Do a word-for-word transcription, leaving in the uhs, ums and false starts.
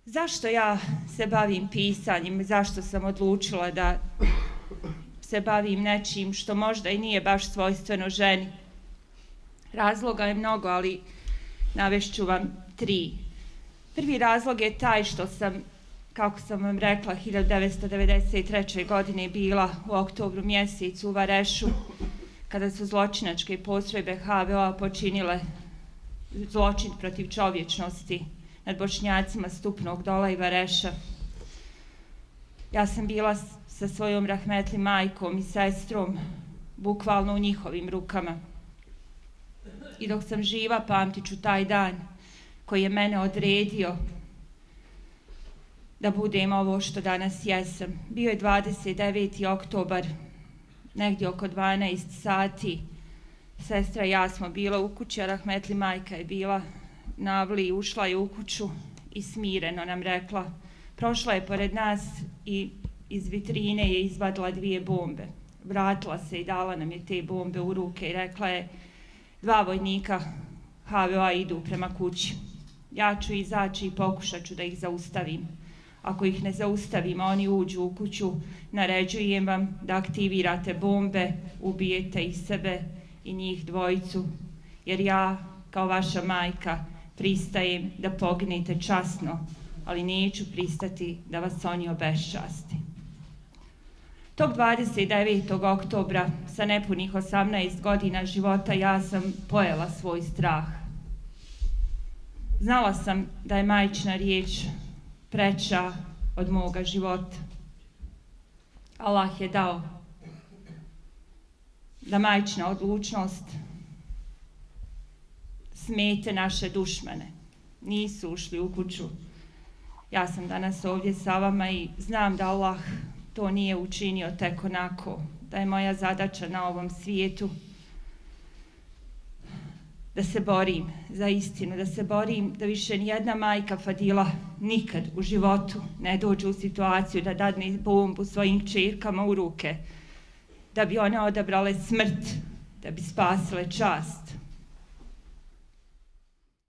Zašto ja se bavim pisanjem i zašto sam odlučila da se bavim nečim što možda i nije baš svojstveno ženi? Razloga je mnogo, ali navešću vam tri. Prvi razlog je taj što sam, kako sam vam rekla, hiljadu devetsto devedeset treće. godine bila u oktobru mjesecu u Varešu, kada su zločinačke postrojbe ha ve o-a počinile zločin protiv čovječnosti nad Bošnjacima Stupnog Dola i Vareša. Ja sam bila sa svojom rahmetli majkom i sestrom bukvalno u njihovim rukama. I dok sam živa pamtit ću taj dan koji je mene odredio da budem ovo što danas jesam. Bio je dvadeset deveti oktobar, negdje oko dvanaest sati. Sestra i ja smo bila u kući, a rahmetli majka je bila na avliji, ušla je u kuću i smireno nam rekla, prošla je pored nas i iz vitrine je izvadila dvije bombe. Vratila se i dala nam je te bombe u ruke i rekla je, dva vojnika ha ve o-a idu prema kući. Ja ću izaći i pokušat ću da ih zaustavim. Ako ih ne zaustavim, oni uđu u kuću, naređujem vam da aktivirate bombe, ubijete i sebe i njih dvojicu, jer ja, kao vaša majka, pristajem da poginete časno, ali neću pristati da vas oni obeščasti. Tog dvadeset devetog oktobra, sa nepunih osamnaest godina života, ja sam pojela svoj strah. Znala sam da je majčina riječ preča od moga života. Allah je dao da majčina odlučnost smete naše dušmane. Nisu ušli u kuću. Ja sam danas ovdje sa vama i znam da Allah to nije učinio tek onako, da je moja zadaća na ovom svijetu da se borim za istinu, da se borim da više nijedna majka Fadila nikad u životu ne dođe u situaciju da dadne bombu svojim kćerkama u ruke, da bi one odabrale smrt, da bi spasile čast.